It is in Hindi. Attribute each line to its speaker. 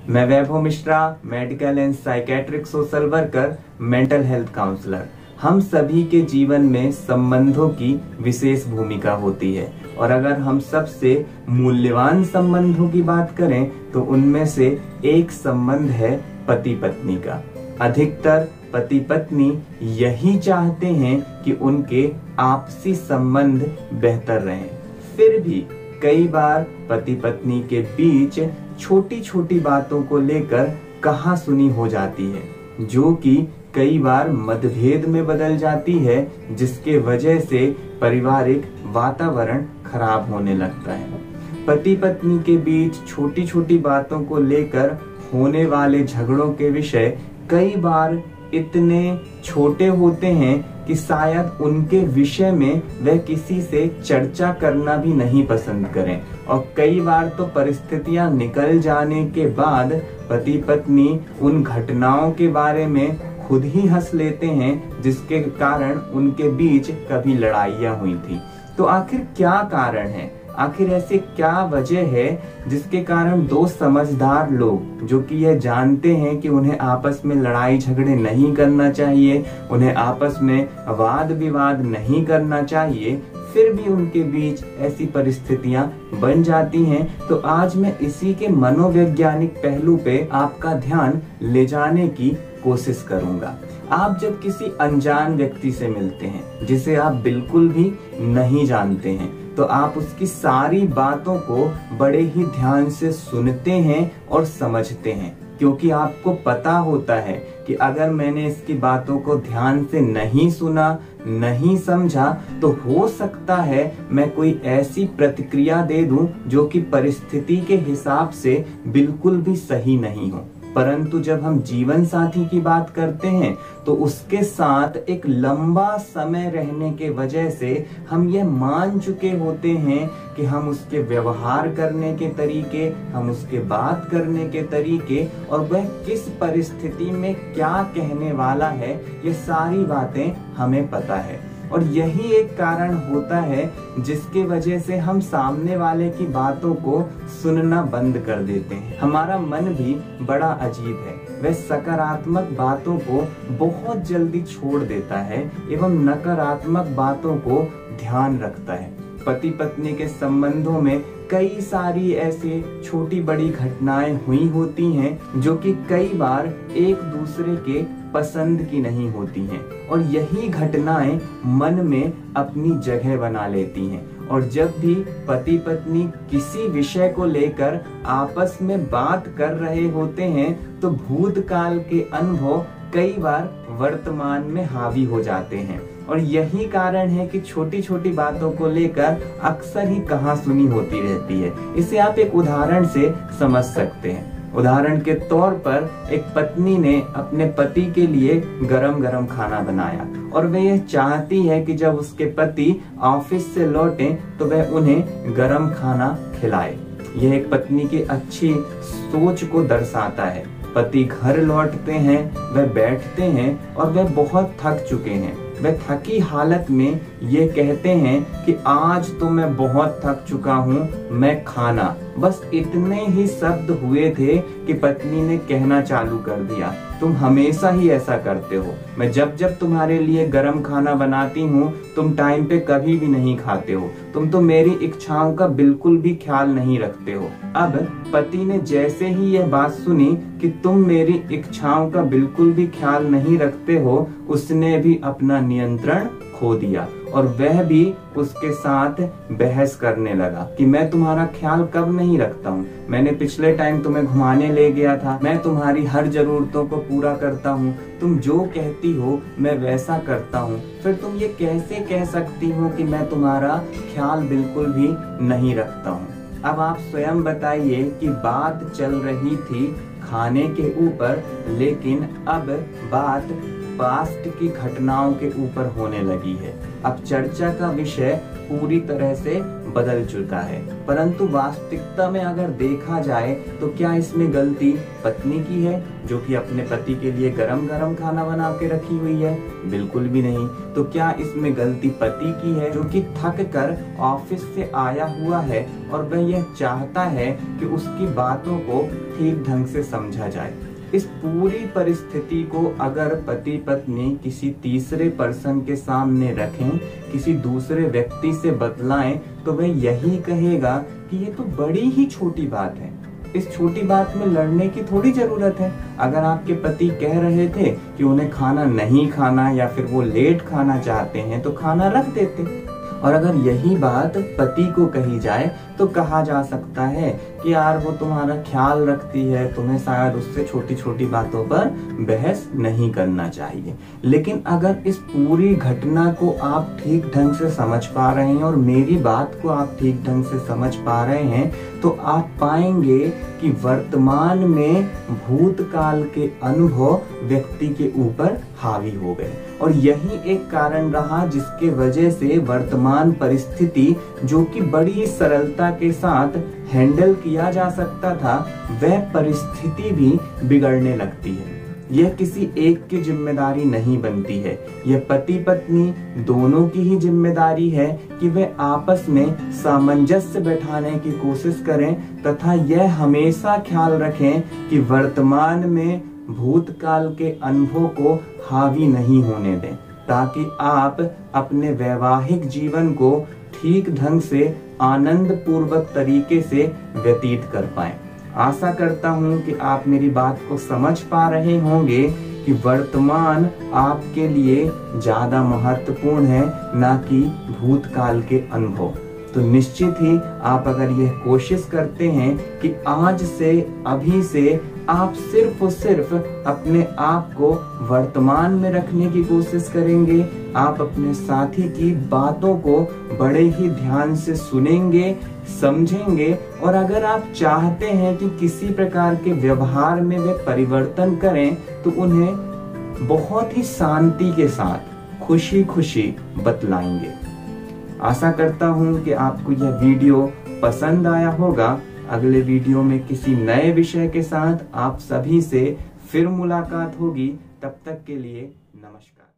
Speaker 1: मैं Vaibhav Mishra, medical and psychiatric social worker, mental health counsellor. हम सभी के जीवन में संबंधों की विशेष भूमिका होती है और अगर हम सबसे मूल्यवान संबंधों की बात करें तो उनमें से एक संबंध है पति पत्नी का। अधिकतर पति पत्नी यही चाहते हैं कि उनके आपसी संबंध बेहतर रहें। फिर भी कई बार पति पत्नी के बीच छोटी छोटी बातों को लेकर कहासुनी हो जाती है, जो कि कई बार मतभेद में बदल जाती है, जिसके वजह से पारिवारिक वातावरण खराब होने लगता है। पति पत्नी के बीच छोटी छोटी बातों को लेकर होने वाले झगड़ों के विषय कई बार इतने छोटे होते हैं कि शायद उनके विषय में वह किसी से चर्चा करना भी नहीं पसंद करें और कई बार तो परिस्थितियां निकल जाने के बाद पति पत्नी उन घटनाओं के बारे में खुद ही हंस लेते हैं, जिसके कारण उनके बीच कभी लड़ाइयां हुई थी। तो आखिर क्या कारण है? आखिर ऐसे क्या वजह है जिसके कारण दो समझदार लोग, जो कि यह जानते हैं कि उन्हें आपस में लड़ाई झगड़े नहीं करना चाहिए, उन्हें आपस में वाद विवाद नहीं करना चाहिए, फिर भी उनके बीच ऐसी परिस्थितियां बन जाती हैं। तो आज मैं इसी के मनोवैज्ञानिक पहलू पे आपका ध्यान ले जाने की कोशिश करूंगा। आप जब किसी अनजान व्यक्ति से मिलते हैं जिसे आप बिल्कुल भी नहीं जानते हैं, तो आप उसकी सारी बातों को बड़े ही ध्यान से सुनते हैं और समझते हैं, क्योंकि आपको पता होता है कि अगर मैंने इसकी बातों को ध्यान से नहीं सुना, नहीं समझा, तो हो सकता है मैं कोई ऐसी प्रतिक्रिया दे दूं जो कि परिस्थिति के हिसाब से बिल्कुल भी सही नहीं हो। परंतु जब हम जीवन साथी की बात करते हैं तो उसके साथ एक लंबा समय रहने के वजह से हम ये मान चुके होते हैं कि हम उसके व्यवहार करने के तरीके, हम उसके बात करने के तरीके और वह किस परिस्थिति में क्या कहने वाला है, ये सारी बातें हमें पता है। और यही एक कारण होता है जिसके वजह से हम सामने वाले की बातों को सुनना बंद कर देते हैं। हमारा मन भी बड़ा अजीब है, वह सकारात्मक बातों को बहुत जल्दी छोड़ देता है एवं नकारात्मक बातों को ध्यान रखता है। पति पत्नी के संबंधों में कई सारी ऐसी छोटी बड़ी घटनाएं हुई होती हैं जो कि कई बार एक दूसरे के पसंद की नहीं होती हैं और यही घटनाएं मन में अपनी जगह बना लेती हैं। और जब भी पति पत्नी किसी विषय को लेकर आपस में बात कर रहे होते हैं तो भूतकाल के अनुभव कई बार वर्तमान में हावी हो जाते हैं और यही कारण है कि छोटी छोटी बातों को लेकर अक्सर ही कहासुनी होती रहती है। इसे आप एक उदाहरण से समझ सकते हैं। उदाहरण के तौर पर एक पत्नी ने अपने पति के लिए गरम गरम खाना बनाया और वह यह चाहती है कि जब उसके पति ऑफिस से लौटें तो वह उन्हें गरम खाना खिलाए। यह एक पत्नी की अच्छी सोच को दर्शाता है। पति घर लौटते हैं, वह बैठते हैं और वह बहुत थक चुके हैं। वह थकी हालत में ये कहते हैं कि आज तो मैं बहुत थक चुका हूँ, मैं खाना। बस इतने ही शब्द हुए थे कि पत्नी ने कहना चालू कर दिया, तुम हमेशा ही ऐसा करते हो। मैं जब जब तुम्हारे लिए गरम खाना बनाती हूँ तुम टाइम पे कभी भी नहीं खाते हो। तुम तो मेरी इच्छाओं का बिल्कुल भी ख्याल नहीं रखते हो। अब पति ने जैसे ही यह बात सुनी कि तुम मेरी इच्छाओं का बिल्कुल भी ख्याल नहीं रखते हो, उसने भी अपना नियंत्रण खो दिया और वह भी उसके साथ बहस करने लगा कि मैं तुम्हारा ख्याल कब नहीं रखता हूँ, मैंने पिछले टाइम तुम्हें घुमाने ले गया था, मैं तुम्हारी हर जरूरतों को पूरा करता हूँ, तुम जो कहती हो मैं वैसा करता हूँ, फिर तुम ये कैसे कह सकती हो कि मैं तुम्हारा ख्याल बिल्कुल भी नहीं रखता हूँ। अब आप स्वयं बताइए कि बात चल रही थी खाने के ऊपर, लेकिन अब बात पास्ट की घटनाओं के ऊपर होने लगी है। अब चर्चा का विषय पूरी तरह से बदल चुका है। परंतु वास्तविकता में अगर देखा जाए तो क्या इसमें गलती पत्नी की है, जो कि अपने पति के लिए गरम गरम खाना बना के रखी हुई है? बिल्कुल भी नहीं। तो क्या इसमें गलती पति की है, जो कि थक कर ऑफिस से आया हुआ है और वह यह चाहता है कि उसकी बातों को ठीक ढंग से समझा जाए? इस पूरी परिस्थिति को अगर पति पत्नी किसी तीसरे पर्सन के सामने रखें, किसी दूसरे व्यक्ति से बतलाएं, तो वह यही कहेगा कि ये तो बड़ी ही छोटी बात है, इस छोटी बात में लड़ने की थोड़ी जरूरत है। अगर आपके पति कह रहे थे कि उन्हें खाना नहीं खाना या फिर वो लेट खाना चाहते हैं तो खाना रख देते। और अगर यही बात पति को कही जाए तो कहा जा सकता है कि यार वो तुम्हारा ख्याल रखती है, तुम्हें शायद उससे छोटी छोटी बातों पर बहस नहीं करना चाहिए। लेकिन अगर इस पूरी घटना को आप ठीक ढंग से समझ पा रहे हैं और मेरी बात को आप ठीक ढंग से समझ पा रहे हैं, तो आप पाएंगे कि वर्तमान में भूतकाल के अनुभव व्यक्ति के ऊपर हावी हो गए और यही एक कारण रहा जिसके वजह से वर्तमान परिस्थिति, जो कि बड़ी सरलता के साथ हैंडल किया जा सकता था, वह परिस्थिति भी बिगड़ने लगती है। यह किसी एक की जिम्मेदारी नहीं बनती है, यह पति पत्नी दोनों की ही जिम्मेदारी है कि वे आपस में सामंजस्य बैठाने की कोशिश करें तथा यह हमेशा ख्याल रखें कि वर्तमान में भूतकाल के अनुभव को हावी नहीं होने दें, ताकि आप अपने वैवाहिक जीवन को ठीक ढंग से आनंद पूर्वक तरीके से व्यतीत कर पाएं। आशा करता हूं कि आप मेरी बात को समझ पा रहे होंगे कि वर्तमान आपके लिए ज्यादा महत्वपूर्ण है, ना कि भूतकाल के अनुभव। तो निश्चित ही आप अगर यह कोशिश करते हैं कि आज से, अभी से आप सिर्फ और सिर्फ अपने आप को वर्तमान में रखने की कोशिश करेंगे, आप अपने साथी की बातों को बड़े ही ध्यान से सुनेंगे, समझेंगे और अगर आप चाहते हैं कि किसी प्रकार के व्यवहार में वे परिवर्तन करें तो उन्हें बहुत ही शांति के साथ खुशी खुशी बतलाएंगे। आशा करता हूं कि आपको यह वीडियो पसंद आया होगा। अगले वीडियो में किसी नए विषय के साथ आप सभी से फिर मुलाकात होगी। तब तक के लिए नमस्कार।